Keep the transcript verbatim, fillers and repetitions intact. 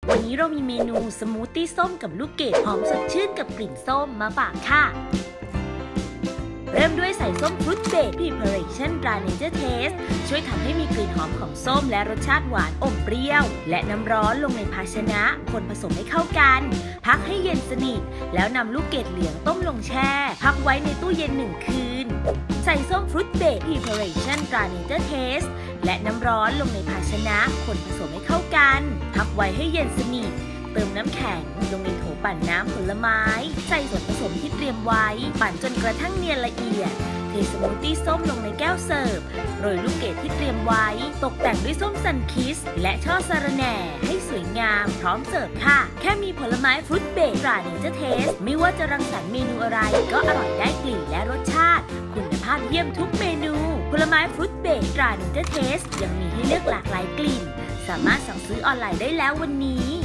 วันนี้เรามีเมนูสมูทตี้ส้มกับลูกเกดหอมสดชื่นกับกลิ่นส้มมาฝากค่ะเริ่มด้วยใส่ส้มฟรุตเบรดพรีเพอเรชั่นตราเนเจอร์เทสช่วยทำให้มีกลิ่นหอมของส้มและรสชาติหวานอมเปรี้ยวและน้ำร้อนลงในภาชนะคนผสมให้เข้ากันพักให้เย็นสนิทแล้วนำลูกเกดเหลืองต้มลงแช่พักไว้ในตู้เย็นหนึ่งคืนใส่ส้มฟรุตเบรดพรีเพอเรชั่นตราเนเจอร์เทสและน้ำร้อนลงในภาชนะคนผสมให้เข้ากันพักไว้ให้เย็นสนิทเติมน้ำแข็งลงในโถปั่นน้ำผลไม้ใส่ส่วนผสมที่เตรียมไว้ปั่นจนกระทั่งเนียนละเอียดเทสมูทตี้ส้มลงในแก้วเสิร์ฟโรยลูกเกดที่เตรียมไว้ตกแต่งด้วยส้มซันคิสและช่อสะระแหน่ให้สวยงามพร้อมเสิร์ฟค่ะแค่มีผลไม้ฟรุตเบรดตราเนเจอร์เทสไม่ว่าจะรังสรรค์เมนูอะไรก็อร่อยได้กลิ่นและรสชาติคุณภาพเยี่ยมทุกเมนูผลไม้ฟรุตเบรดตราเนเจอร์เทสยังมีให้เลือกหลากหลายกลิ่นสามารถสั่งซื้อออนไลน์ได้แล้ววันนี้